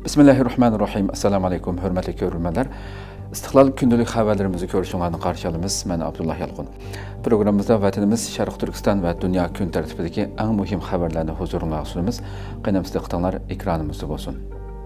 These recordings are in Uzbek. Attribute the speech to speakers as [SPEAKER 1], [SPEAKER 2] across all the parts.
[SPEAKER 1] Bismillahirrahmanirrahim. Assalamu alaikum, hürmetli görürmenler. İstiklal gündelik haberlerimizi görüşünlerine karşı alımız. Ben Abdullah Yalqun. Programımızda vatanımız Şarkı Türkistan ve dünya gün tertibideki en mühim haberlerini huzuruna sunumuz. Qeynamızda qıtanlar ekranımızda olsun.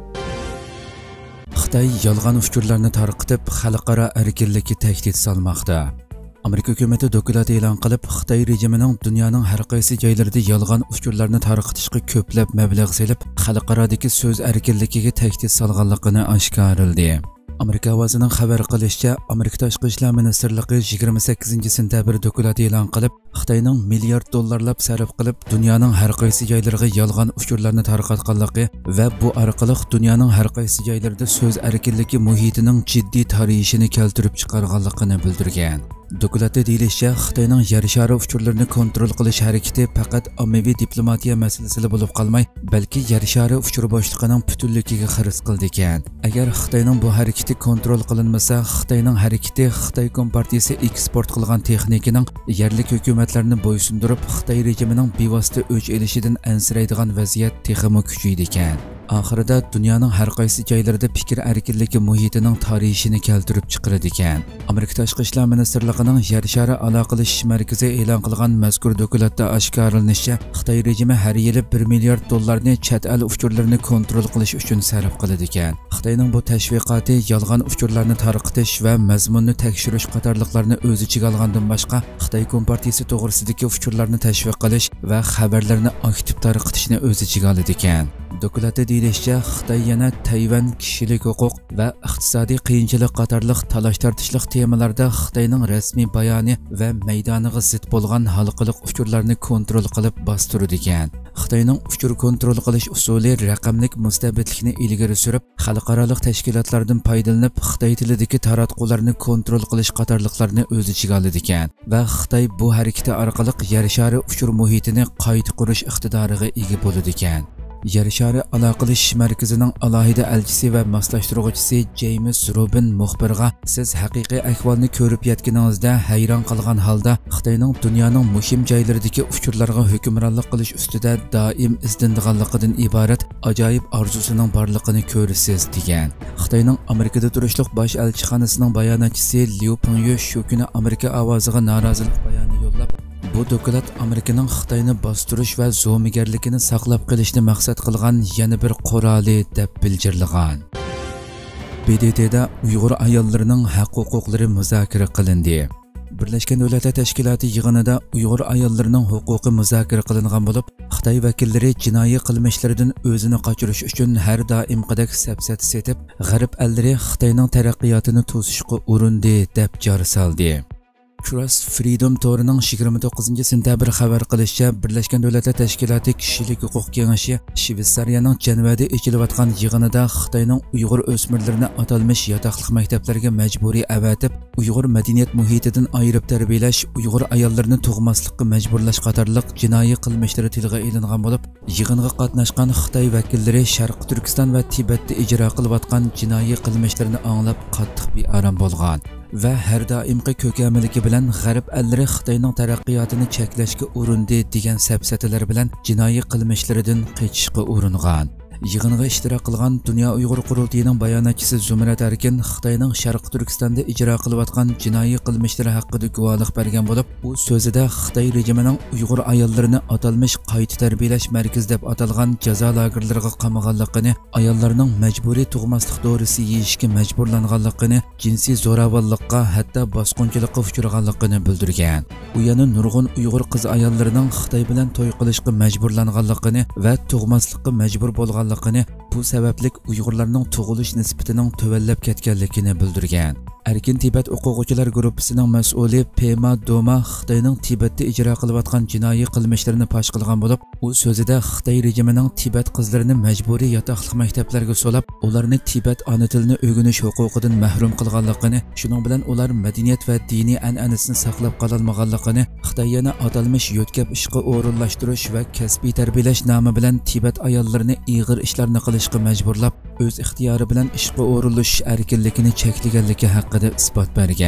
[SPEAKER 2] Xitoy yolg'on uchurlarni tarqitib, xalqaro erkinlikka tahdid solmoqda. Amerika hukumati dokulat e'lon qilib, Xitoy rejimining dunyoning har qaysi joylarida yolg'on uchurlarni tarqitishga ko'plab mablag' selib, xalqarodagi so'z erkinligiga tahdid solganligini oshkorladi. Amerika ovozining xabar qilishicha, Amerika Tashqi ishlar ministrligi 28 sentabr dokulat e'lon qilib, Xitoyning milliard dollarlab sarf qilib, dunyoning har qaysi joylariga yolg'on uchurlarni tarqatganligi va bu orqali dunyoning har qaysi joylarida so'z erkinligi muhitining jiddiy tarixini keltirib chiqarganligini bildirgan. Dokulatda deyilishicha, Xitoyning yer shari uchurlarini kontrol qilish harakati faqat ommaviy diplomatiya masalasi bo'lib qolmay, balki yer shari uchur boshliqining butunligiga xiris qildi ekan. Agar Xitoyning bu harakati kontrol qilinmasa, Xitoyning harakati Xitoy Kompartiyasi eksport qilgan texnikaning yerlik hukumatlarni bo'ysundirib, Xitoy rejimining bevosita o'ch elishidan ansiraydigan vaziyat texmi kuchaydi ekan. Oxirida dunyoning har qaysi joylarida fikr erkinligi muhitining tarixini keltirib chiqaradi ekan. Amerika Tashqi ishlar ministrligining yer shari aloqalashish markazi e'lon qilgan mazkur dokulatda oshkorlanishicha, Xitoy rejimi har yili 1 milliard dollarni chet el uchurlarini kontrol qilish uchun sarf qiladi ekan. Xitoyning bu tashviqoti yolg'on uchurlarni tarqitish va mazmunni tekshirish qatorliqlarni o'z ichiga olgandan boshqa, Xitoy Kompartiyasi to'g'risidagi uchurlarni tashviq qilish va xabarlarni aktiv tarqitishni o'z ichiga oladi ekan. Dokulatda deyilishicha, Xitoy yana Tayvan kishilik huquq va iqtisodiy qiyinchilik qatorliq talash-tortishliq temalarda Xitoyning rasmiy bayoni va maydoniga zid bo'lgan xalqaro uchurlarni kontrol qilib bostirdi ekan. Xitoyning uchur kontrol qilish usuli raqamlik mustabidlikni ilgari surib, xalqaro tashkilotlardan foydalanib, Xitoy tilidagi taratqularni kontrol qilish qatorliqlarni o'z ichiga oladi ekan va Xitoy bu harakati orqali yer shari uchur muhitini qayta qurish iqtidoriga ega bo'ladi ekan. Yer shari aloqalashish markazining alohida elchisi va moslashtiruvchisi James Rubin muxbirga, siz haqiqiy ahvolni ko'rib yetganingizda hayron qolgan holda Xitoyning dunyoning muhim joylaridagi uchurlarga hukmronlik qilish ustida doim izlanadiganligidan iborat ajoyib orzusining borligini ko'rasiz degan. Xitoyning Amerikada turishliq bosh elchixonasining bayonotchisi Liu Pengyu shu kuni Amerika ovoziga norozilik bayoni yo'llab, bu dokulat Amerikaning Xitoyni bostirish va zo'migarligini saqlab qolishni maqsad qilgan yana bir quroli deb bildirgan. BDTda Uyg'ur ayollarining haq-huquqlari muzokara qilindi. Birlashgan Davlatlar Tashkiloti yig'inida Uyg'ur ayollarining huquqi muzokara qilingan bo'lib, Xitoy vakillari jinoiy qilmishlaridan o'zini qochirish uchun har doimqidek sapsat setib, g'arb ellari Xitoyning taraqqiyotini to'sishga urindi deb jar soldi. Trust Freedom Tourining 29 sentabr xabar qilishicha, Birlashgan Davlatlar Tashkiloti kishilik huquq kengashi Shveysariyaning Jenevada echilayotgan yig'inida Xitoyning Uyg'ur o'smirlarini atalmish yotoqliq maktablarga majburiy avatib, Uyg'ur madaniyat muhitidan ayirib tarbiyalash, Uyg'ur ayollarini tug'maslikka majburlash qatorliq jinoiy qilmishlari tilga ilingan bo'lib, yig'inga qatnashgan Xitoy vakillari Sharq Turkiston va Tibetda ijro qilayotgan jinoiy qilmishlarini anglab qattiq bearam bo'lgan va har doimgi ko'kamiligi bilan g'arb ellari Xitoyning taraqqiyotini cheklashga urindi degan sapsatalar bilan jinoiy qilmishlaridan qochishga uringan. Yig'inga ishtirok qilgan Dunyo Uyg'ur qurultiyining bayonotchisi Zumrat Arkin Xitoyning Sharq Turkistonda ijro qilayotgan jinoiy qilmishlari haqida guvohlik bergan bo'lib, u so'zida Xitoy rejimining Uyg'ur ayollarini atalmish qayta tarbiyalash markazi deb atalgan jazo lagerlariga qamaganligini, ayollarning majburiy tug'maslik dorisi yeyishga majburlanganligini, jinsiy zo'ravonlikqa, hatto bosqinchilikqa uchraganligini bildirgan. U yana nurg'un Uyg'ur qiz ayollarining Xitoy bilan to'y qilishga majburlanganligini va tug'maslikka majbur bo'lgan bu sabablik Uyg'urlarning tug'ilish nisbatining tuvallab ketganligini bildirgan. Erkin Tibet o'quvchilar guruhining mas'uli Pema Doma Xitoyning Tibetda ijro qilayotgan jinoiy qilmishlarini fosh qilgan bo'lib, u so'zida Xitoy rejimining Tibet qizlarini majburiy yotoqliq maktablarga so'lab, ularni Tibet ona tilini o'rganish huquqidan mahrum qilganligini, shuning bilan ular madaniyat va diniy an'anasini saqlab qololmaganligini, Xitoy yana atalmish yo'tkab ishga o'rinlashtirish va kasbiy tarbiyalash nomi bilan Tibet ayollarini ig'ir ishlarni qilishga majburlab, o'z ixtiyori bilan ishga o'rinlashish erkinligini cheklaganligi haqida isbot bergan.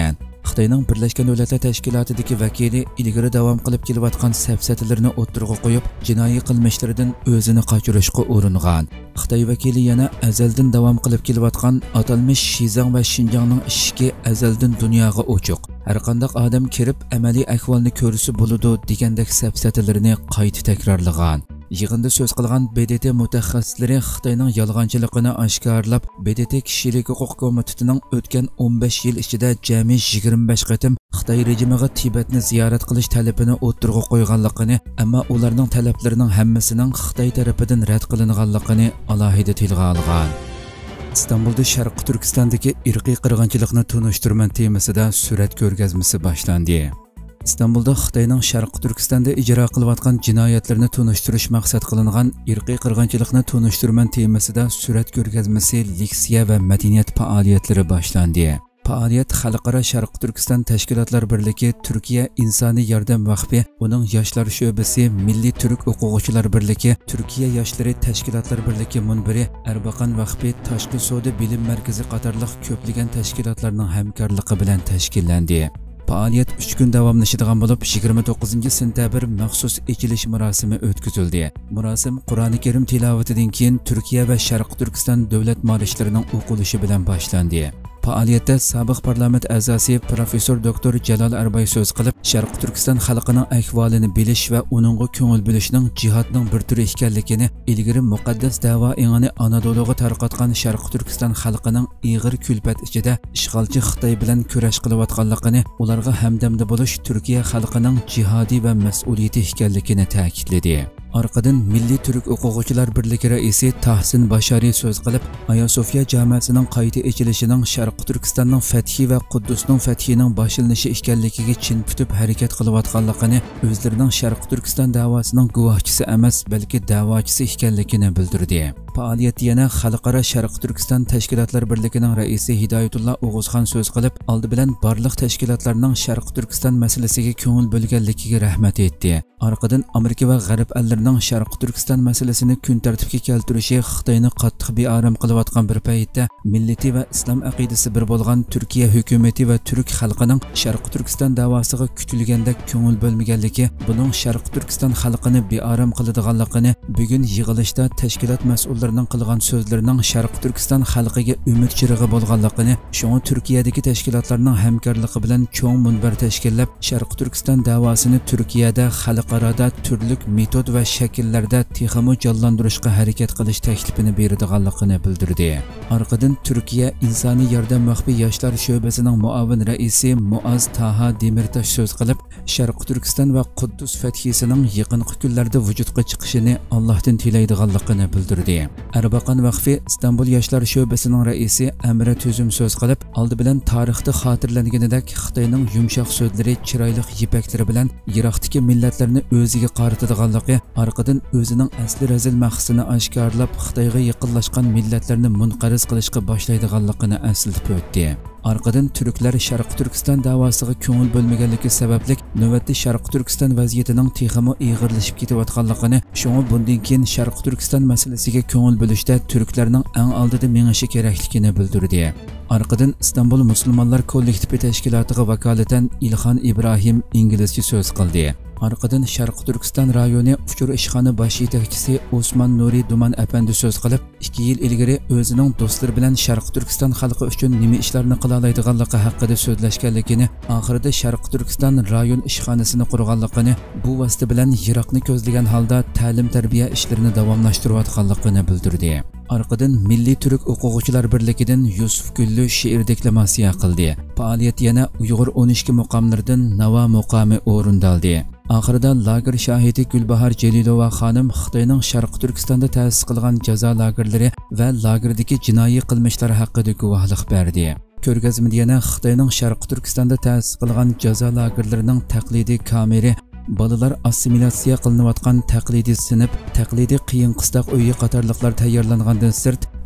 [SPEAKER 2] Xitoyning Birlashgan Davlatlar Tashkilotidagi vakili ilgari davom qilib kelayotgan safsatalarni o'ttirg'a qo'yib, jinoiy qilmishlaridan o'zini qochirishga uringan. Xitoy vakili yana azaldan davom qilib kelayotgan atalmish Shizang va Xinjiangning ishki azaldan dunyoga ochiq. Har qanday odam kirib amaliy ahvolni ko'rsa bo'ladi degandek safsatalarni qayta takrorlagan. Yig'inda so'z qilgan BDT mutaxassislari Xitoyning yolg'onchiligini oshkorlab, BDT kishilik huquq komitetining o'tgan 15 yil ichida jami 25 qatim Xitoy rejimiga Tibetni ziyorat qilish talabini o'ttirg'a qo'yganligini, ammo ularning talablarining hammasining Xitoy tarafidan rad qilinganligini alohida tilga olgan. İstanbul'da Sharqi Turkistondagi irqiy qirg'inchilikni tunishtirman temasida surat ko'rgazmasi boshlandi. İstanbul'da Xitoyning Sharqi Turkistonda ijro qilayotgan jinoyatlarni tunishtirish maqsad qilingan irqiy qirg'inchilikni tunishtirman temasida surat ko'rgazmasi, leksiya va madaniyat faoliyatlari boshlandi. Faoliyat Xalqaro Sharqi Turkiston Tashkilotlar Birligi, Turkiya Insoniy yordam vaqfi, uning yoshlar sho'basi, Milliy turk o'quvchilar birligi, Turkiya yoshlari tashkilotlar birligi munbiri, Erbakan vaqfi, Tashqi savdo bilim markazi qatorliq ko'plagan tashkilotlarning hamkorligi bilan tashkillandi. Faoliyat 3 kun davomlashadigan bo'lib, 29 sentabr maxsus ochilish marosimi o'tkazildi. Marosim Qur'oni Karim tilovatidan keyin Turkiya va Sharqi Turkiston davlat marishlarining o'qilishi bilan boshlandi. Faoliyatda sobiq parlament a'zosi professor doktor Jalol Arbay so'z qilib, Sharqi Turkiston xalqining ahvolini bilish va uningga ko'ngil bilishning jihodning bir turi ekanligini, ilgari muqaddas da'vo engini Anadoluga tarqatgan Sharqi Turkiston xalqining ig'ir kulfat ichida ishg'olchi Xitoy bilan kurash qilayotganligini, ularga hamdamda bo'lish Turkiya xalqining jihodiy va mas'uliyati ekanligini ta'kidladi. Arqadan Milliy turk o'quvchilar birligi raisi Tahsin Bashariy so'z qilib, Ayasofya jamoasining qayta echilishining Sharqi Turkistonning fathi va Quddusning fathining boshlanishi ekanligiga chin tutib harakat qilayotganligini, o'zlarining Sharqi Turkiston da'vosining guvohchisi emas, balki da'vochisi ekanligini bildirdi. Faoliyat yana Xalqaro Sharqi Turkiston Tashkilotlar birligining raisi Hidoyatulloh O'g'uzxon so'z qilib, oldi bilan barliq tashkilotlarning Sharqi Turkiston masalasiga ko'ngil bo'lganligiga rahmat etdi. Arqadan Amerika va G'arb ellarining Sharqi Turkiston masalasini kun tartibga keltirishi Xitoyni qattiq bearam qilayotgan bir paytda millati va islom aqidasi bir bo'lgan Turkiya hukumati va turk xalqining Sharqi Turkiston da'vosiga kutilgandek ko'ngil bo'lmaganligi, buning Sharqi Turkiston xalqini bearam qiladiganligini bugun yig'ilishda tashkilot mas'ullarining qilgan so'zlarining Sharqi Turkiston xalqiga umid chirig'i bo'lganligini, shunga Turkiyadagi tashkilotlarning hamkorligi bilan cho'ng munbar tashkillab, Sharqi Turkiston da'vosini Turkiyada xalqaroda turli metod va shakllarda texmo jonlantirishga harakat qilish taklifini beradiganligini bildirdi. Arqadan Turkiya Insoniy yordam vaqfi yoshlar sho'basining muavin raisi Muaz Taha Demirtash so'z qilib, Sharqi Turkiston va Quddus fathisining yaqinqi kunlarda vujudga chiqishini Allohdan tilaydiganligini bildirdi. Erbakan vaqfi Istanbul yoshlar sho'basining raisi Amra Tuzum so'z qilib, oldi bilan tarixda xotirlanganidek Xitoyning yumshoq so'zlari, chiroyli yipaklari bilan Iroqdagi millatlarni o'ziga qaratadiganligi, arqadan o'zining asli razil maqsadini oshkorlab, Xitoyga yaqinlashgan millatlarni munqariz qilishga boshlaydiganligini eslatib o'tdi. Arqadan turklar Sharqi Turkiston da'vosiga ko'ngil bo'lmaganligi sababli navbatda Sharqi Turkiston vaziyatining texmo ig'irlashib ketayotganligini, shunga bundan keyin Sharqi Turkiston masalasiga ko'ngil bo'lishda turklarning eng oldida mengishi kerakligini bildirdi. Arqadan Istanbul musulmonlar kollektivi tashkilotiga vakolatan Ilhon Ibrohim inglizcha so'z qildi. Arqadan Sharqi Turkiston rayoni uchur ishxona bosh yetakchisi Osman Nuri Duman apandi so'z qilib, 2 yil ilgari o'zining do'stlari bilan Sharqi Turkiston xalqi uchun nima ishlarni qila oladiganligi haqida so'zlashganligini, oxirida Sharqi Turkiston rayon ishxonasini qurganligini, bu vosita bilan Iroqni ko'zlagan holda ta'lim-tarbiya ishlarini davomlashtirayotganligini bildirdi. Arqadan Milliy turk o'quvchilar birligidan Yusuf Gullu she'r deklamasiya qildi. Faoliyat yana Uyg'ur 12 muqomlaridan Navo muqomi o'rindaldi. Oxirida lager shohidi Gulbahor Jelilova xonim Xitoyning Sharqi Turkistonda ta'sis qilgan jazo lagerlari va lagerdagi jinoiy qilmishlari haqida guvohlik berdi. Ko'rgazmada yana Xitoyning Sharqi Turkistonda ta'sis qilgan jazo lagerlarining taqlidiy kameri, bolalar assimilyatsiya qilinayotgan taqlidiy sinf, taqlidiy qiyin qistoq uyi qatorliqlar tayyorlangandan sirt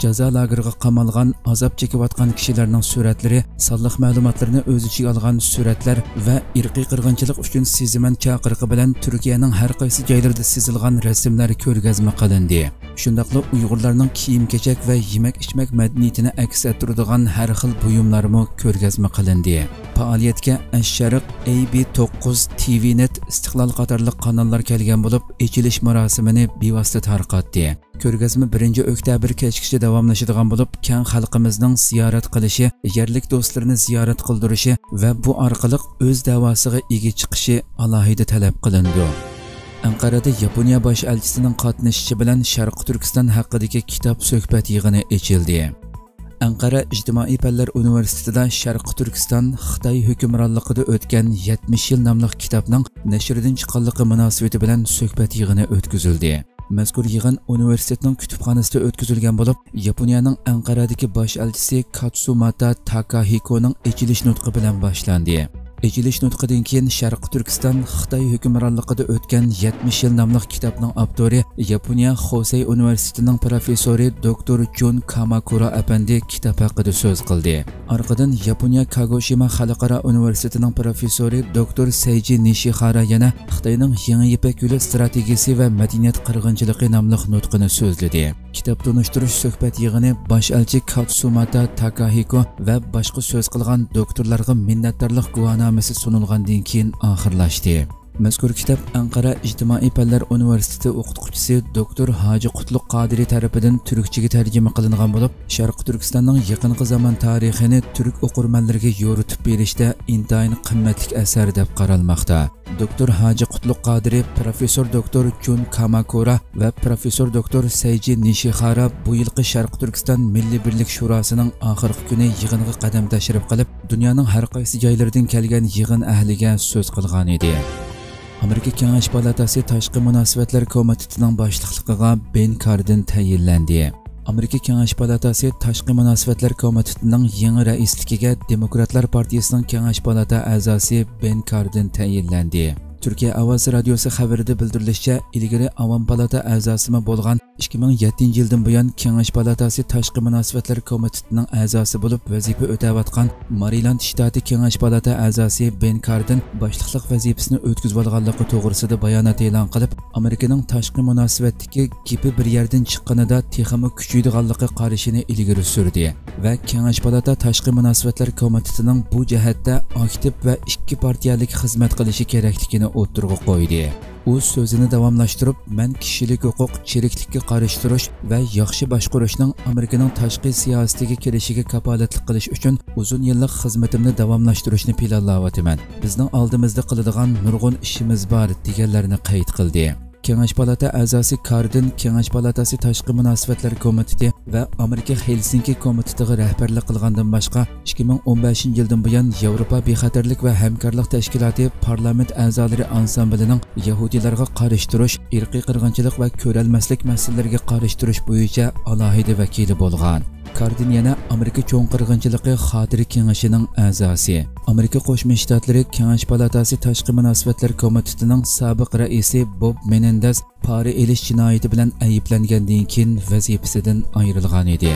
[SPEAKER 2] jazo lageriga qamalgan, azob chekayotgan kishilarning suratlari, sonliq ma'lumotlarni o'z ichiga olgan suratlar va irqiy qirg'inchilik uchun seziman chaqiriqi bilan Turkiyaning har qaysi joylarida sezilgan rasmlar ko'rgazma qilindi. Shundaqla Uyg'urlarning kiyim-kechak va yemak-ichmak madaniyatini aks ettiradigan har xil buyumlarmi ko'rgazma qilindi. Faoliyatga Ash-Sharq, AB9, TVNet, Istiqlol qatorliq kanallar kelgan bo'lib, ochilish marosimini bevosita tarqatdi. Ko'rgazma 1-oktyabr kechgacha davomlashadigan bo'lib, keng xalqimizning ziyorat qilishi, yerlik do'stlarini ziyorat qildirishi va bu orqali o'z davosiga ega chiqishi alohida talab qilindi. Anqarada Yaponiya bosh elchisining qatnashishi bilan Sharq Turkiston haqidagi kitob suhbat yig'ini ochildi. Anqara ijtimoiy fanlar universitetida Sharq Turkiston Xitoy hukmronligida o'tgan 70 yil nomli kitobning nashridan chiqqanligi munosabati bilan suhbat yig'ini o'tkazildi. Mazkur yig'in universitetning kutubxonasida o'tkazilgan bo'lib, Yaponiyaning Anqaradagi bosh elchisi Katsumata Takahikoning ochilish nutqi bilan boshlandi. Ochilish nutqidan keyin Sharq Turkiston Xitoy hukmronligida o'tgan 70 yil nomli kitobning avtori Yaponiya Hosei universitetining professori Dr. Jun Kamakura apandi kitob haqida so'z qildi. Orqadan Yaponiya Kagoshima xalqaro universitetining professori Dr. Seiji Nishihara yana Xitoyning yangi ipak yo'li strategiyasi va madaniyat qirg'inchiligi nomli nutqini so'zladi. Kitob tanishtirish suhbat yig'ini bosh elchi Katsumata Takahiko va boshqa so'z qilgan doktorlarga minnatdorlik guvohnomasi sunilgandan keyin oxirlashdi. Mazkur kitob Anqara ijtimoiy fanlar universiteti o'qituvchisi Dr. Hoji Qutlug' Qodiriy tarafidan turkchaga tarjima qilingan bo'lib, Sharq Turkistonning yaqinqi zamon tarixini turk o'qirmanlariga yo'ritib berishda intayin qimmatli asar deb qaralmoqda. Dr. Hoji Qutlug' Qodiriy, Professor Dr. Jun Kamakura va Professor Dr. Seiji Nishihara bu yilgi Sharq Turkiston Milliy birlik shurosining oxirgi kuni yig'inga qadam tashrif qilib, dunyoning har qaysi joylaridan kelgan yig'in ahliga so'z qilgan edi. Amerika Kengash palatasi Tashqi munosabatlar komitetining boshliqligiga Ben Cardin tayinlandi. Amerika Kengash palatasi Tashqi munosabatlar komitetining yangi raisligiga Demokratlar partiyasining Kengash palata a'zosi Ben Cardin tayinlandi. Turkiya Ovoz radiosi xabarida bildirilishicha, ilgari Avam palata a'zosimi bo'lgan 2007-yildan buyon Kengash palatasi Tashqi munosabatlar komitetining a'zosi bo'lib vazifa o'tayotgan Maryland shtati Kengash palata a'zosi Ben Cardin boshliqlik vazifasini o'tkazib olganligi to'g'risida bayonot e'lon qilib, Amerikaning tashqi munosabatdagi gapi bir yerdan chiqqanida texmi kuchaydiganligi qarashini ilgari surdi va Kengash palata Tashqi munosabatlar komitetining bu jihatda aktiv va ikki partiyalik xizmat qilishi kerakligini o'tirg'i qo'ydi. U so'zini davomlashtirib, "Men kishilik huquq, chiriklikka qarshi turish va yaxshi boshqarishning Amerikaning tashqi siyosatiga kirishiga kafolatlik qilish uchun uzun yillik xizmatimni davomlashtirishni planlayapman. Bizning oldimizda qiladigan nurg'un ishimiz bor" deganlarini qayd qildi. Kengash palata a'zosi Cardin Kengash palatasi Tashqi munosabatlar komiteti va Amerika Helsinki komitetiga rahbarlik qilgandan boshqa 2015-yildan buyon Yevropa bexatarlik va hamkorlik tashkiloti parlament a'zolari ansamblining Yahudilarga qarshi turish, irqiy qirg'inchilik va ko'ralmaslik masalalariga qarshi turish bo'yicha alohida vakili bo'lgan. Cardin yana Amerika cho'ng qirg'inchiligi xotira kengashining a'zosi. Amerika Qo'shma Shtatlari Kengash palatasi Tashqi munosabatlar komitetining sobiq raisi Bob Menendez pora elish jinoyati bilan ayblangandan keyin vazifasidan ayrilgan edi.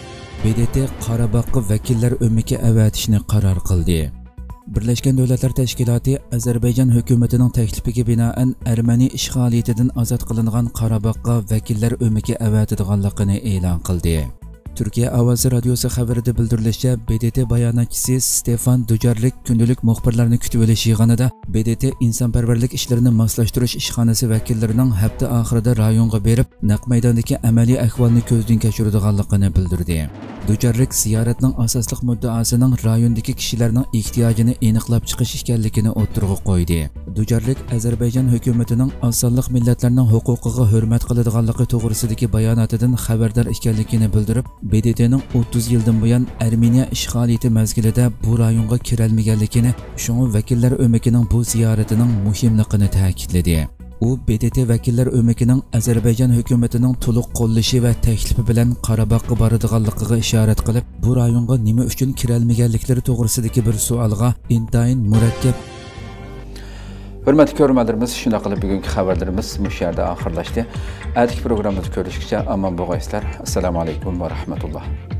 [SPEAKER 2] BDT Qorabog'ga vakillar o'miki avatishni qaror qildi. Birlashgan Davlatlar Tashkiloti Ozarbayjon hukumatining taklifiga binoan Armaniya ishg'oliyatidan ozod qilingan Qorabog'ga vakillar o'miki avatadiganligini e'lon qildi. Turkiya Ovoz radiosi xabarida bildirilishicha, BDT bayonotchisi Stefan Dujarrik kundalik muxbirlarni kutib olish yig'inida BDT insonparvarlik ishlarini moslashtirish ishxonasi vakillarining hafta oxirida rayonga berib, naq maydondagi amaliy ahvolni ko'zdan kechiradiganligini bildirdi. Dujarrik ziyoratning asosli muddaosining rayondagi kishilarning ehtiyojini aniqlab chiqish ekanligini o'tirg'i qo'ydi. Dujarrik Ozarbayjon hukumatining osonliq millatlarning huquqiga hurmat qiladiganligi to'g'risidagi bayonotidan xabardor ekanligini bildirib, BDTning 30 yildan buyon Armeniya ishg'oliyati mazgilida bu rayonga kirolmaganligini, shunga vakillar o'makining bu ziyaratining muhimligini ta'kidladi. U BDT vakillar o'makining Ozarbayjon hukumatining to'liq qo'llashi va taklifi bilan Qorabog'ga boradiganligiga ishorat qilib, bu rayonga nima uchun kirolmaganliklari to'g'risidagi bir savolga intayin murakkab
[SPEAKER 1] Hürmetli görürmenlerimiz, şuna qilib bugünkü xabarlarımız bu yerda oxirlashdi. Atigi programmamizni ko'rishgacha aman bo'lg'aysizlar. Assalomu alaykum va rahmatulloh.